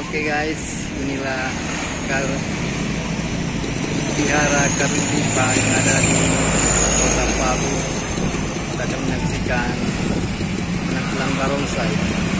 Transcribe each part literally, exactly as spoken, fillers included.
Oke guys, inilah kar Vihara Karundipa yang ada di Kota Palu. Kita akan menyaksikan penampilan barongsai.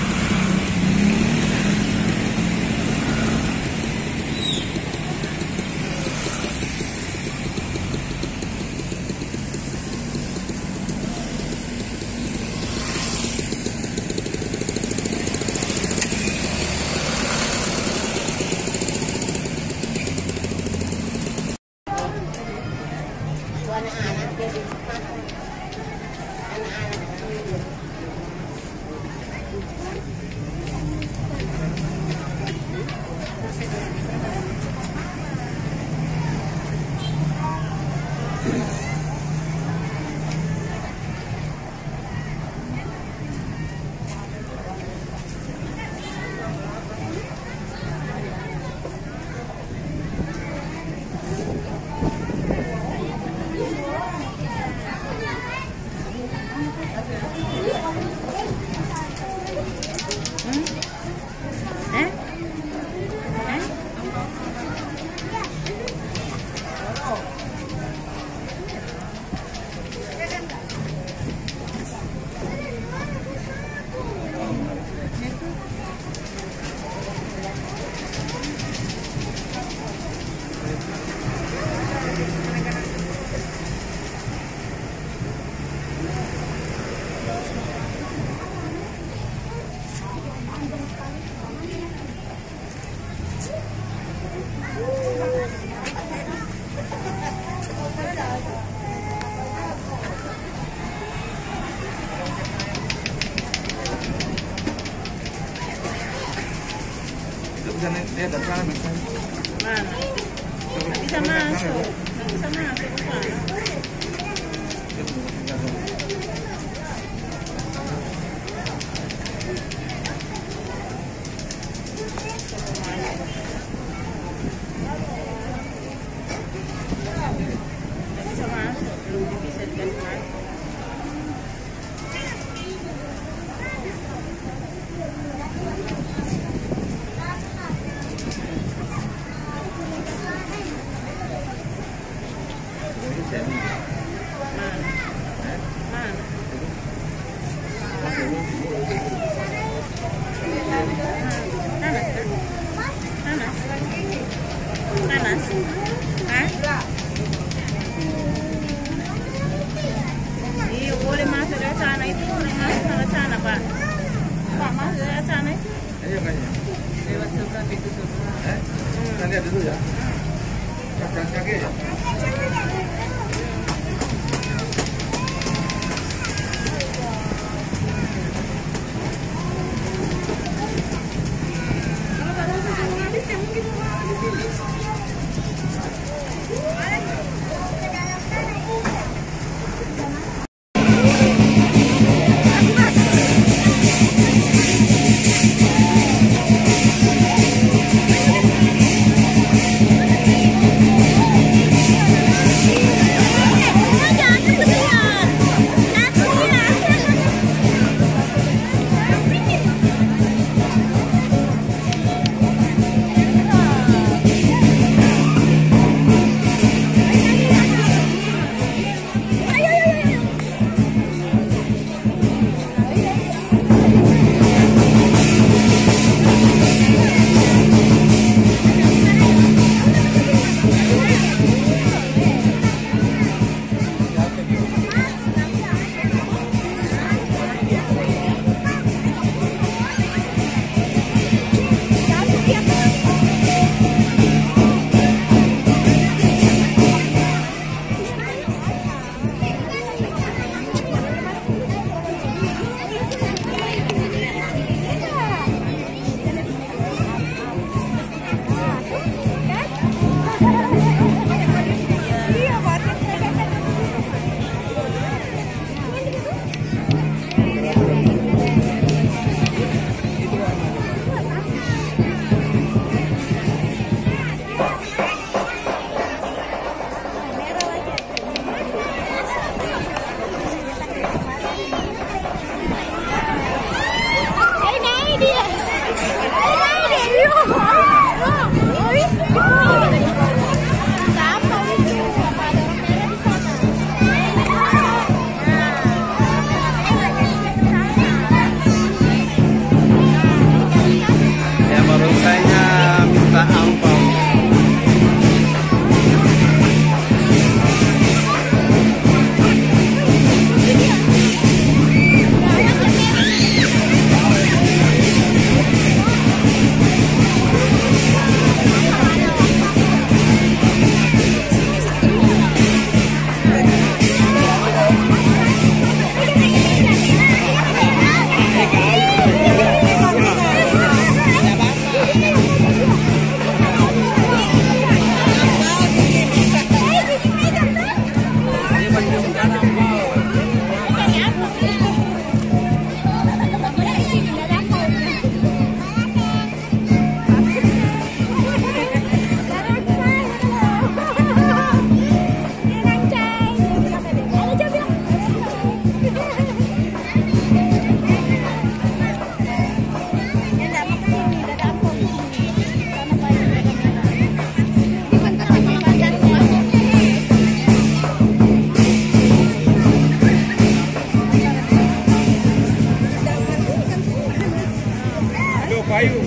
Dia dari sana bisa. Mana? Nggak bisa masuk. Nggak bisa masuk ke sana. Nggak bisa masuk. Belum bisa dikasih masuk. Panas? Hah? Iya, boleh masuk dari sana itu, boleh masuk dari sana, Pak. Pak, masuk dari sana itu. Iya, kayaknya. Lewat seberang itu seberang. Eh? Kita lihat dulu ya. Jalan kaki ya. Kalau Pak Rosa sama habis, ya mungkin mau di sini. Thank you. Bayu.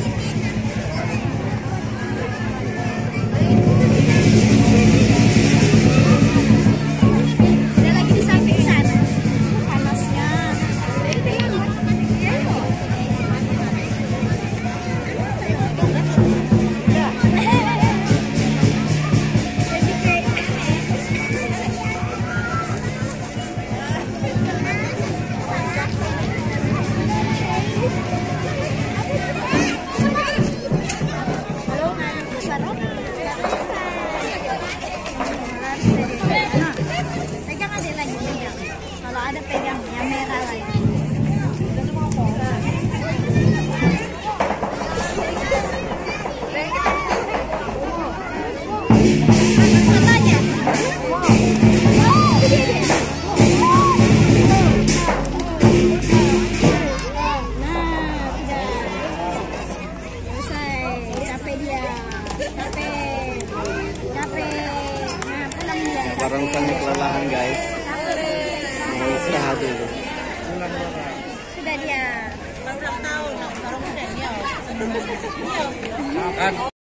Dia lagi di samping sana. Panasnya. Pegang aja lagi, pegang. Kalau ada pegang yang merah lagi. Matanya. Nah, tidak. Selesai. Capek dia. Capek. Capek. Nah, pulang dia. Barongsainya kelelahan guys. Mau istirahat dulu. Sudah dia. Baru ulang tahun. Baru muda dia. Makan.